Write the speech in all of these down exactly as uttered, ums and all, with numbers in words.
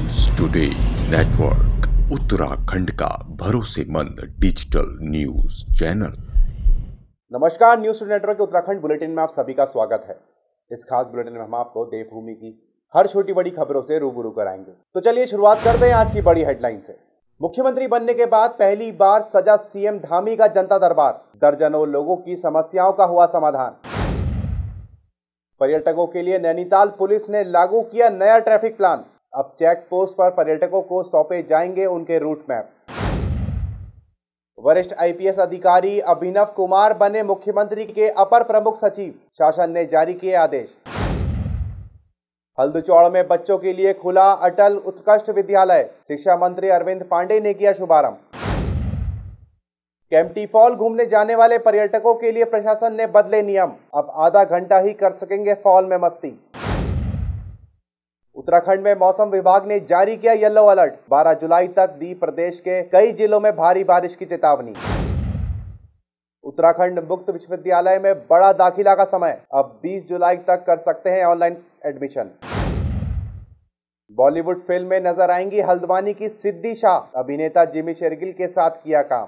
News today network Uttarakhand का भरोसेमंद digital news channel. नमस्कार, न्यूज टुडे नेटवर्क के उत्तराखंड बुलेटिन में आप सभी का स्वागत है। इस खास बुलेटिन में हम आपको देवभूमि की हर छोटी बड़ी खबरों से रूबरू कराएंगे। तो चलिए शुरुआत करते हैं आज की बड़ी हेडलाइन से। मुख्यमंत्री बनने के बाद पहली बार सजा सीएम धामी का जनता दरबार, दर्जनों लोगों की समस्याओं का हुआ समाधान। पर्यटकों के लिए नैनीताल पुलिस ने लागू किया नया ट्रैफिक प्लान, अब चेक पोस्ट पर पर्यटकों को सौंपे जाएंगे उनके रूट मैप। वरिष्ठ आईपीएस अधिकारी अभिनव कुमार बने मुख्यमंत्री के अपर प्रमुख सचिव, शासन ने जारी किए आदेश। हल्दचौड़ में बच्चों के लिए खुला अटल उत्कृष्ट विद्यालय, शिक्षा मंत्री अरविंद पांडे ने किया शुभारंभ। केम्प्टी फॉल घूमने जाने वाले पर्यटकों के लिए प्रशासन ने बदले नियम, अब आधा घंटा ही कर सकेंगे फॉल में मस्ती। उत्तराखंड में मौसम विभाग ने जारी किया येलो अलर्ट, बारह जुलाई तक दी प्रदेश के कई जिलों में भारी बारिश की चेतावनी। उत्तराखंड मुक्त विश्वविद्यालय में बड़ा दाखिला का समय, अब बीस जुलाई तक कर सकते हैं ऑनलाइन एडमिशन। बॉलीवुड फिल्म में नजर आएंगी हल्द्वानी की सिद्धि शाह, अभिनेता जिमी शेरगिल के साथ किया काम।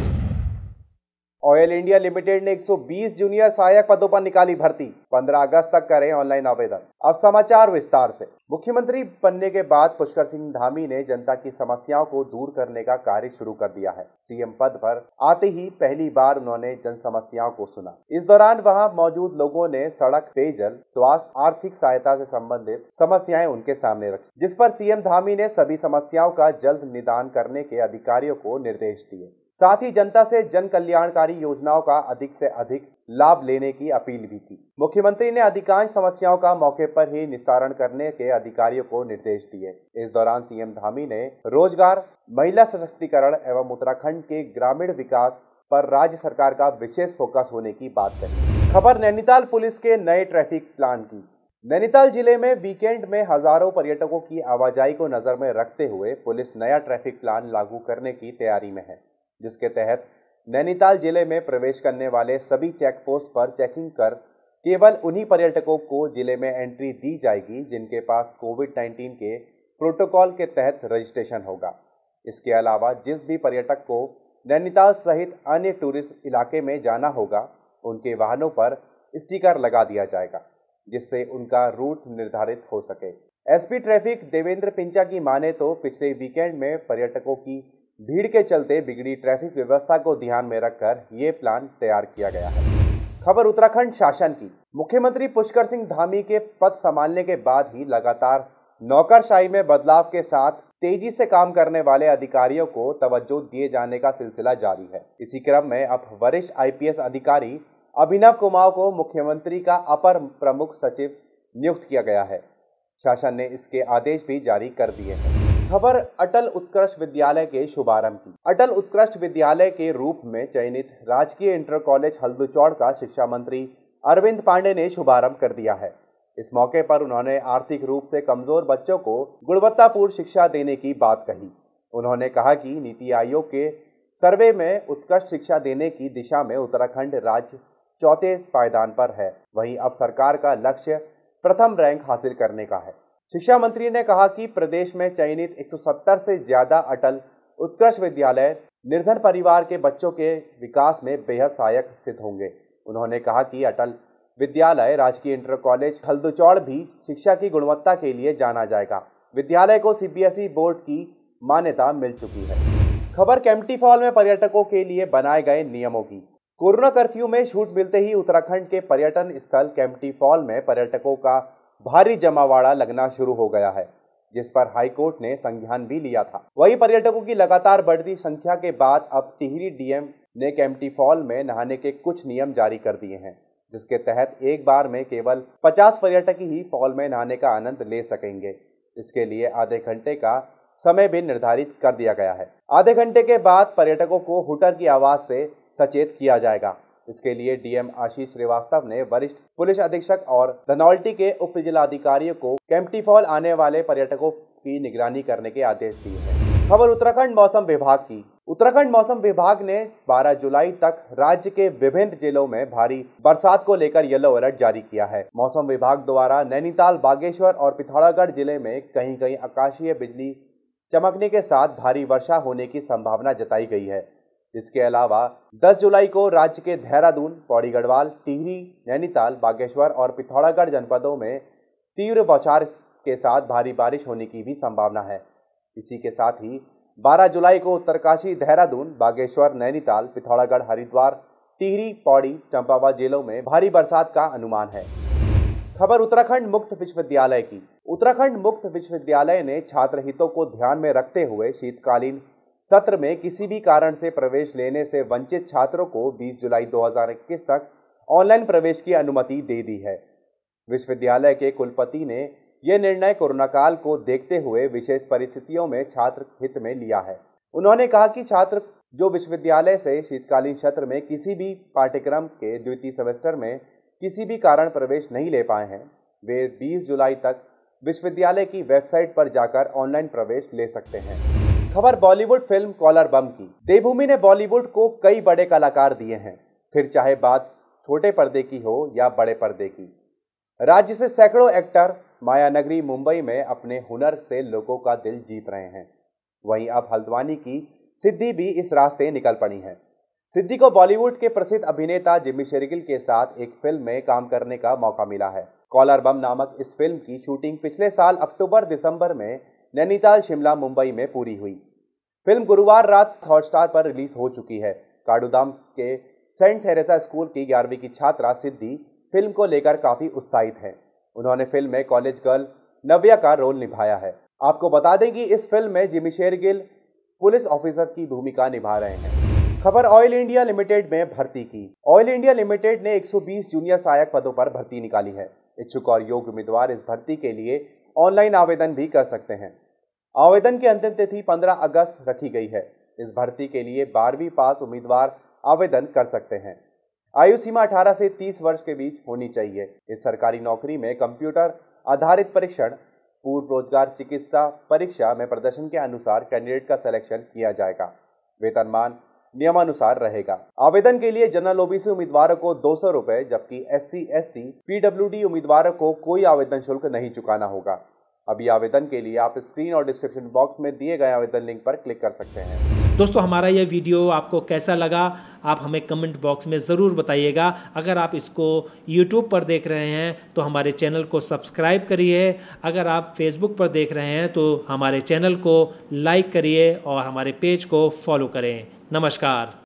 ऑयल इंडिया लिमिटेड ने एक सौ बीस जूनियर सहायक पदों पर निकाली भर्ती, पंद्रह अगस्त तक करें ऑनलाइन आवेदन। अब समाचार विस्तार से। मुख्यमंत्री बनने के बाद पुष्कर सिंह धामी ने जनता की समस्याओं को दूर करने का कार्य शुरू कर दिया है। सीएम पद पर आते ही पहली बार उन्होंने जन समस्याओं को सुना। इस दौरान वहां मौजूद लोगों ने सड़क, पेयजल, स्वास्थ्य, आर्थिक सहायता से संबंधित समस्याएं उनके सामने रखी, जिस पर सीएम धामी ने सभी समस्याओं का जल्द निदान करने के अधिकारियों को निर्देश दिए। साथ ही जनता से जन कल्याणकारी योजनाओं का अधिक से अधिक लाभ लेने की अपील भी की। मुख्यमंत्री ने अधिकांश समस्याओं का मौके पर ही निस्तारण करने के अधिकारियों को निर्देश दिए। इस दौरान सीएम धामी ने रोजगार, महिला सशक्तिकरण एवं उत्तराखंड के ग्रामीण विकास पर राज्य सरकार का विशेष फोकस होने की बात कही। खबर नैनीताल पुलिस के नए ट्रैफिक प्लान की। नैनीताल जिले में वीकेंड में हजारों पर्यटकों की आवाजाही को नजर में रखते हुए पुलिस नया ट्रैफिक प्लान लागू करने की तैयारी में है, जिसके तहत नैनीताल जिले में प्रवेश करने वाले सभी चेक पोस्ट पर चेकिंग कर केवल उन्हीं पर्यटकों को जिले में एंट्री दी जाएगी जिनके पास कोविड उन्नीस के प्रोटोकॉल के तहत रजिस्ट्रेशन होगा। इसके अलावा जिस भी पर्यटक को नैनीताल सहित अन्य टूरिस्ट इलाके में जाना होगा, उनके वाहनों पर स्टिकर लगा दिया जाएगा, जिससे उनका रूट निर्धारित हो सके। एसपी ट्रैफिक देवेंद्र पिंचा की माने तो पिछले वीकेंड में पर्यटकों की भीड़ के चलते बिगड़ी ट्रैफिक व्यवस्था को ध्यान में रखकर ये प्लान तैयार किया गया है। खबर उत्तराखंड शासन की। मुख्यमंत्री पुष्कर सिंह धामी के पद संभालने के बाद ही लगातार नौकरशाही में बदलाव के साथ तेजी से काम करने वाले अधिकारियों को तवज्जो दिए जाने का सिलसिला जारी है। इसी क्रम में अब वरिष्ठ आईपीएस अधिकारी अभिनव कुमार को मुख्यमंत्री का अपर प्रमुख सचिव नियुक्त किया गया है। शासन ने इसके आदेश भी जारी कर दिए हैं। खबर अटल उत्कृष्ट विद्यालय के शुभारंभ की। अटल उत्कृष्ट विद्यालय के रूप में चयनित राजकीय इंटर कॉलेज हल्दचौड़ का शिक्षा मंत्री अरविंद पांडे ने शुभारंभ कर दिया है। इस मौके पर उन्होंने आर्थिक रूप से कमजोर बच्चों को गुणवत्तापूर्ण शिक्षा देने की बात कही। उन्होंने कहा कि नीति आयोग के सर्वे में उत्कृष्ट शिक्षा देने की दिशा में उत्तराखंड राज्य चौथे पायदान पर है, वहीं अब सरकार का लक्ष्य प्रथम रैंक हासिल करने का है। शिक्षा मंत्री ने कहा कि प्रदेश में चयनित एक सौ सत्तर से ज्यादा अटल उत्कृष्ट विद्यालय निर्धन परिवार के बच्चों के विकास में बेहद सहायक सिद्ध होंगे। उन्होंने कहा कि अटल विद्यालय राजकीय इंटर कॉलेज हल्दचौड़ भी शिक्षा की गुणवत्ता के लिए जाना जाएगा। विद्यालय को सीबीएसई बोर्ड की मान्यता मिल चुकी है। खबर केम्प्टी फॉल में पर्यटकों के लिए बनाए गए नियमों की। कोरोना कर्फ्यू में छूट मिलते ही उत्तराखंड के पर्यटन स्थल केम्प्टी फॉल में पर्यटकों का भारी जमावाड़ा लगना शुरू हो गया है, जिस पर हाईकोर्ट ने संज्ञान भी लिया था। वहीं पर्यटकों की लगातार बढ़ती संख्या के बाद अब टिहरी डीएम ने केम्प्टी फॉल में नहाने के कुछ नियम जारी कर दिए हैं, जिसके तहत एक बार में केवल पचास पर्यटक ही फॉल में नहाने का आनंद ले सकेंगे। इसके लिए आधे घंटे का समय भी निर्धारित कर दिया गया है। आधे घंटे के बाद पर्यटकों को हुटर की आवाज से सचेत किया जाएगा। इसके लिए डीएम आशीष श्रीवास्तव ने वरिष्ठ पुलिस अधीक्षक और धनौल्टी के उप जिलाधिकारियों को केम्प्टी फॉल आने वाले पर्यटकों की निगरानी करने के आदेश दिए हैं। खबर उत्तराखंड मौसम विभाग की। उत्तराखंड मौसम विभाग ने बारह जुलाई तक राज्य के विभिन्न जिलों में भारी बरसात को लेकर येलो अलर्ट जारी किया है। मौसम विभाग द्वारा नैनीताल, बागेश्वर और पिथौरागढ़ जिले में कहीं कहीं आकाशीय बिजली चमकने के साथ भारी वर्षा होने की संभावना जताई गई है। इसके अलावा दस जुलाई को राज्य के देहरादून, पौड़ी गढ़वाल, टिहरी, नैनीताल, बागेश्वर और पिथौरागढ़ जनपदों में तीव्र बौछार के साथ भारी बारिश होने की भी संभावना है। इसी के साथ ही बारह जुलाई को उत्तरकाशी, देहरादून, बागेश्वर, नैनीताल, पिथौरागढ़, हरिद्वार, टिहरी, पौड़ी, चंपावत जिलों में भारी बरसात का अनुमान है। खबर उत्तराखंड मुक्त विश्वविद्यालय की। उत्तराखंड मुक्त विश्वविद्यालय ने छात्र हितों को ध्यान में रखते हुए शीतकालीन सत्र में किसी भी कारण से प्रवेश लेने से वंचित छात्रों को बीस जुलाई दो हज़ार इक्कीस तक ऑनलाइन प्रवेश की अनुमति दे दी है। विश्वविद्यालय के कुलपति ने यह निर्णय कोरोना काल को देखते हुए विशेष परिस्थितियों में छात्र हित में लिया है। उन्होंने कहा कि छात्र जो विश्वविद्यालय से शीतकालीन सत्र में किसी भी पाठ्यक्रम के द्वितीय सेमेस्टर में किसी भी कारण प्रवेश नहीं ले पाए हैं, वे बीस जुलाई तक विश्वविद्यालय की वेबसाइट पर जाकर ऑनलाइन प्रवेश ले सकते हैं। खबर बॉलीवुड फिल्म कॉलर बम की। देवभूमि ने बॉलीवुड को कई बड़े कलाकार दिए हैं, फिर चाहे बात छोटे पर्दे की हो या बड़े पर्दे की। राज्य से सैकड़ों एक्टर मायानगरी मुंबई में अपने हुनर से लोगों का दिल जीत रहे हैं। वहीं अब हल्द्वानी की सिद्धि भी इस रास्ते निकल पड़ी है। सिद्धि को बॉलीवुड के प्रसिद्ध अभिनेता जिमी शेरगिल के साथ एक फिल्म में काम करने का मौका मिला है। कॉलर बम नामक इस फिल्म की शूटिंग पिछले साल अक्टूबर दिसंबर में नैनीताल, शिमला, मुंबई में पूरी हुई। फिल्म गुरुवार रात हॉटस्टार पर रिलीज हो चुकी है। काडूधाम के सेंट थेरेसा स्कूल की ग्यारहवीं की छात्रा सिद्धि फिल्म को लेकर काफी उत्साहित है। उन्होंने फिल्म में कॉलेज गर्ल नव्या का रोल निभाया है। आपको बता दें कि इस फिल्म में जिमी शेरगिल पुलिस ऑफिसर की भूमिका निभा रहे हैं। खबर ऑयल इंडिया लिमिटेड में भर्ती की। ऑयल इंडिया लिमिटेड ने एक सौ बीस जूनियर सहायक पदों पर भर्ती निकाली है। इच्छुक और योग्य उम्मीदवार इस भर्ती के लिए ऑनलाइन आवेदन भी कर सकते हैं। आवेदन की अंतिम तिथि पंद्रह अगस्त रखी गई है। इस भर्ती के लिए बारहवीं पास उम्मीदवार आवेदन कर सकते हैं। आयु सीमा अठारह से तीस वर्ष के बीच होनी चाहिए। इस सरकारी नौकरी में कंप्यूटर आधारित परीक्षण, पूर्व रोजगार चिकित्सा परीक्षा में प्रदर्शन के अनुसार कैंडिडेट का सिलेक्शन किया जाएगा। वेतनमान नियमानुसार रहेगा। आवेदन के लिए जनरल ओबीसी उम्मीदवारों को दो सौ रुपए, जबकि एससी, एसटी, पीडब्ल्यूडी उम्मीदवारों को कोई आवेदन शुल्क नहीं चुकाना होगा। अभी आवेदन के लिए आप स्क्रीन और डिस्क्रिप्शन बॉक्स में दिए गए आवेदन लिंक पर क्लिक कर सकते हैं। दोस्तों, हमारा यह वीडियो आपको कैसा लगा आप हमें कमेंट बॉक्स में ज़रूर बताइएगा। अगर आप इसको यूट्यूब पर देख रहे हैं तो हमारे चैनल को सब्सक्राइब करिए। अगर आप फेसबुक पर देख रहे हैं तो हमारे चैनल को लाइक करिए और हमारे पेज को फॉलो करें। नमस्कार।